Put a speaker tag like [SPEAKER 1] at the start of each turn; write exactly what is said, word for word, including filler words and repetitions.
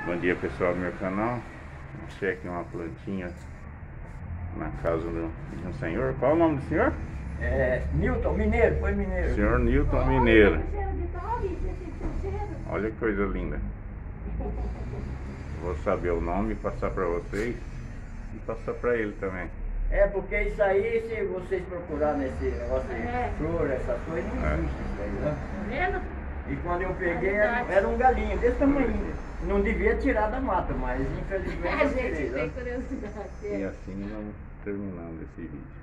[SPEAKER 1] Bom dia, pessoal do meu canal. Achei aqui uma plantinha na casa do, de um senhor. Qual é o nome do senhor?
[SPEAKER 2] É, Newton Mineiro, foi Mineiro.
[SPEAKER 1] Senhor Newton Mineiro. Olha que coisa linda. Vou saber o nome, passar para vocês e passar para ele também.
[SPEAKER 2] É, porque isso aí, se vocês procurarem nesse negócio de
[SPEAKER 3] É.
[SPEAKER 2] flor, essas coisas, não
[SPEAKER 1] É.
[SPEAKER 2] existe isso aí, né?
[SPEAKER 3] Tá vendo?
[SPEAKER 2] E quando eu peguei, era, era um galinho desse tamanho. Não devia tirar da mata, mas infelizmente
[SPEAKER 3] A
[SPEAKER 2] eu
[SPEAKER 3] gente
[SPEAKER 2] tirei,
[SPEAKER 3] tem
[SPEAKER 2] né?
[SPEAKER 3] curiosidade.
[SPEAKER 1] E assim vamos terminando esse vídeo.